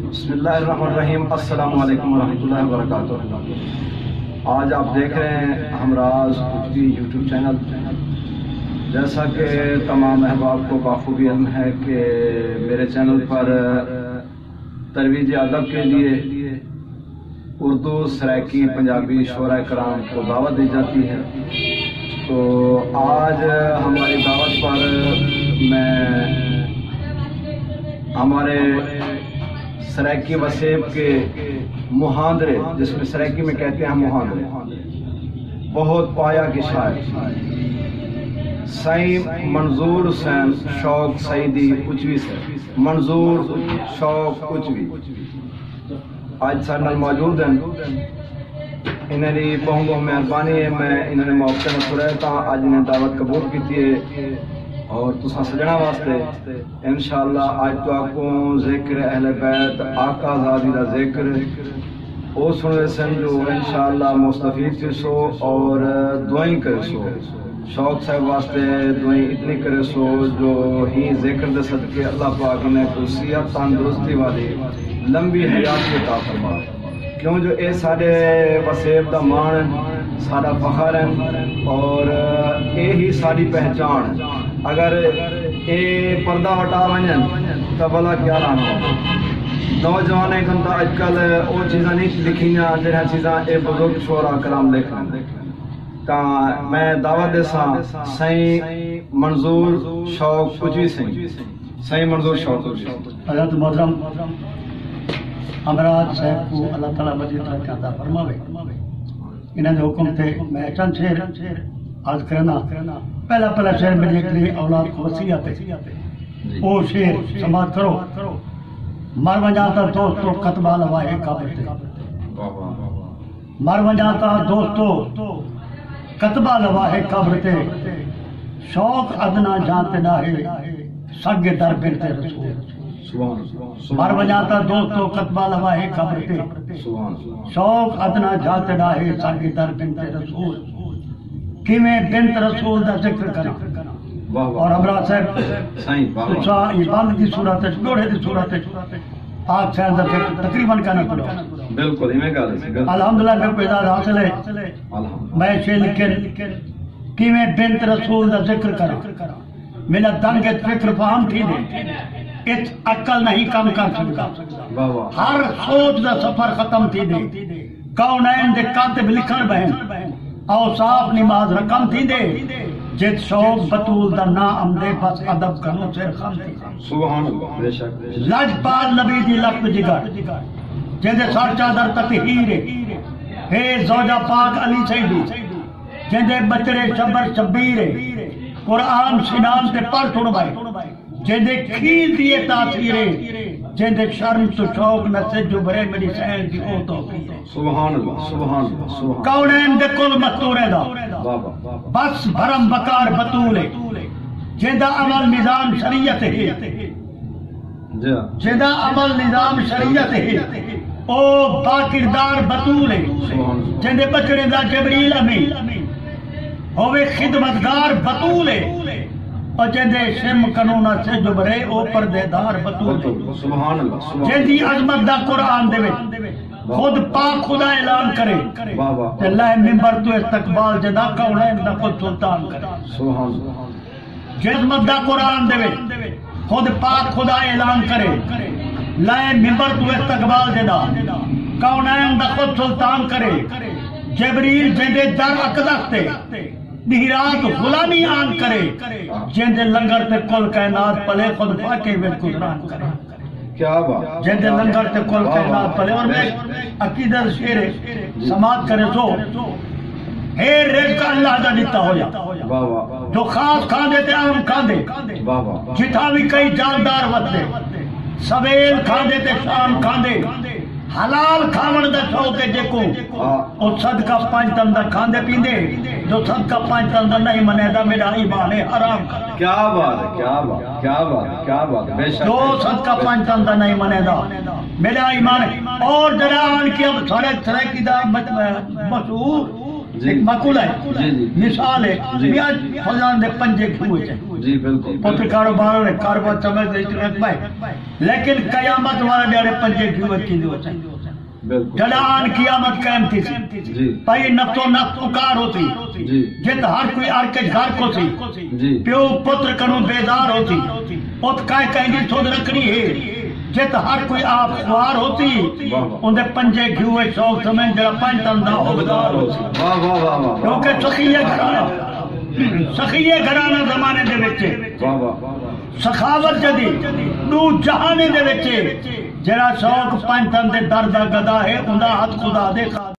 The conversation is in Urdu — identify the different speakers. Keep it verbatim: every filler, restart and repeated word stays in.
Speaker 1: بسم اللہ الرحمن الرحیم، السلام علیکم ورحمۃ اللہ وبرکاتہ۔ آج آپ دیکھ رہے ہیں ہمراز کچھ یوٹیوب چینل۔ جیسا کہ تمام احباب کو بخوبی علم ہے کہ میرے چینل پر ترویج ادب کے لیے اردو، سرائکی، پنجابی شعراء کرام کو دعوت دی جاتی ہے۔ تو آج ہماری دعوت پر میں ہمارے سرائکی وسیب کے محاندرے، جس میں سرائکی میں کہتے ہیں محاندرے، بہت پایا کی شاعر سائیں منظور حسین شوق سعیدی اچوی سے منظور شوق اچوی آج سارے نال موجود ہیں۔ انہوں نے بہت بہت مہربانی ہے، میں انہوں نے موقع میں پڑھا تھا، آج انہیں دعوت قبول کی ہے اور تساں سجنا واسطے انشاءاللہ آج تو آپ کو ذکر اہل بیت آقا زادی دا ذکر او سنے سن جو انشاءاللہ مستفید تھی سو اور دعائیں کرے سو، شوق صاحب واسطے دعائیں اتنی کرے سو جو ہی ذکر دے صدقے اللہ پاک نے کو صحت تندرستی والی لمبی حیات عطا فرمائے، کیوں جو اے سارے وسیب دا مان سارا فخر ہیں اور اے ہی ساری پہچان۔ اگر اے پردہ ہٹا ونجن تو بھلا کیا لانا نوجوان کنتا اج کل وہ چیزاں نہیں لکھیاں جہاں چیزاں اے بزرگ شعراء کرام لکھ رہے ہیں۔ تا میں دعوت دے ساں سائیں منظور شوق اچوی سائیں سائیں منظور شوق اچوی
Speaker 2: حضرت محترم امراض صاحب کو اللہ تعالیٰ مزید رحمت عطا فرماوے۔ انہوں نے حکم تھے میں چند شعر عرض کرنا۔ پہلا پہلا شعر میرے لیے اولاد کو وصیت ہے، وہ شعر سماعت کرو۔ مر وجاتا دوستو قطبہ لواہے قبر تے، مر وجاتا دوستو قطبہ لواہے قبر تے، شوق ادنا جانتے ڈاہے سگ در بنت رسول۔ مر وجاتا دوستو قطبہ لواہے قبر تے، شوق ادنا جانتے ڈاہے سگ در بنت رسول۔ کیویں بنت رسول دا ذکر کرا اور ہمراہ صاحب تسا یہ بند کی صورت ہے، جوڑے دی صورت ہے، آپ صاحب دا ذکر تقریباً کرنا پڑا۔
Speaker 1: بالکل ہی میں گل
Speaker 2: الحمدللہ میں کو اعزاز حاصل ہے۔ میں شعر لکھن کیویں بنت رسول دا ذکر کرا، میرا دنگ فکر فہم تھی دے، اس عقل نہیں کم کر سکتا، ہر سوچ دا سفر ختم تھی دے، کونین دے کاتب لکھن بہن اوصاف نماز رقم تھی دے، جت شوق بطول دا نا امدے پس ادب کنو سے خم تھی دے۔
Speaker 1: سبحان اللہ، بے شک
Speaker 2: لج پال نبی دی لفظ جگر جندے سر چادر تطہیر ہے زوجہ پاک علی سیدی، جندے بچڑے شبر شبیر قرآن سنان تے پڑھ سنوائے، جندے کھیل دیے تاثیر جندے شرم تو شوق نہ سے جبرے میری سہل کی او توفیق۔
Speaker 1: سبحان اللہ، سبحان اللہ، سبحان
Speaker 2: کونین دے کل مستورے دا بس بھرم بکار بطولے، جندہ عمل نظام شریعت ہے، جندہ عمل نظام شریعت ہے، او باکردار بطولے، جندے بچڑے دا جبریل امین ہوئے خدمتگار بطولے، اور جندے شرم کنونا سے جبرے او پردیدار بطولے، جندی عظمت دا قرآن دے خود پاک خدا اعلان کرے، اللہ ممبر تو استقبال جدا کونین دا خود سلطان کرے، عظمت دا قرآن دے خود پاک خدا اعلان کرے، لائے ممبر تو استقبال جدا کونین دا خود سلطان کرے، جبریل جندے در اقدس تے بہرات غلامی آن کرے، جندے لنگر تے کل کائنات پلے خود پاکے ویل گزران کرے۔
Speaker 1: کیا بات،
Speaker 2: جندے لنگر تے کل کائنات پلے، اور میں عقیدت شعر سماعت کرے سو ہے رزق اللہ دا دیتا ہویا، جو خاص کھاندے تے عام کھاندے، جتھا بھی کئی جاندار ودے، سویل کھاندے تے شام کھاندے، حلال کھاون دا شوق ہے جے کو او صدقہ پانچ تن دا کھاندے پیندے، جو صدقہ پانچ تن دا نہیں منے دا میرا ایمان ہے حرام۔
Speaker 1: کیا بات ہے، کیا بات، کیا بات، کیا بات، بے شک
Speaker 2: جو صدقہ پانچ تن دا نہیں منے دا میرا ایمان ہے۔ اور جران کی اب سارے سرائکی دا مشہور ایک مقول ہے مثال ہے میاں فلان دے پنجے کھوئے چاہیے
Speaker 1: جی بالکل
Speaker 2: پتر کاروبار ہے کاروبار سمجھ دے اتنے پائے لیکن قیامت والے ڈیڑے پنجے کھوئے چاہیے جلان قیامت قائم تھی سی پائی نفس و نفس اکار ہوتی جت ہر کوئی ارکج گھر کو سی پیو پتر کنو بیدار ہوتی ات کائے کہیں گی سود رکھنی ہے جت ہر کوئی آپ سوار ہوتی اندھے پنجے گھوئے شوق سمیں جڑا پنج تندہ ہوگدار ہوتی کیونکہ سخیہ گھرانا سخیہ گھرانا زمانے دے بچے سخاوت جدی دو جہانے دے بچے جڑا شوق پنج تندے دردہ گدا ہے اندھا حد خدا دے خواہ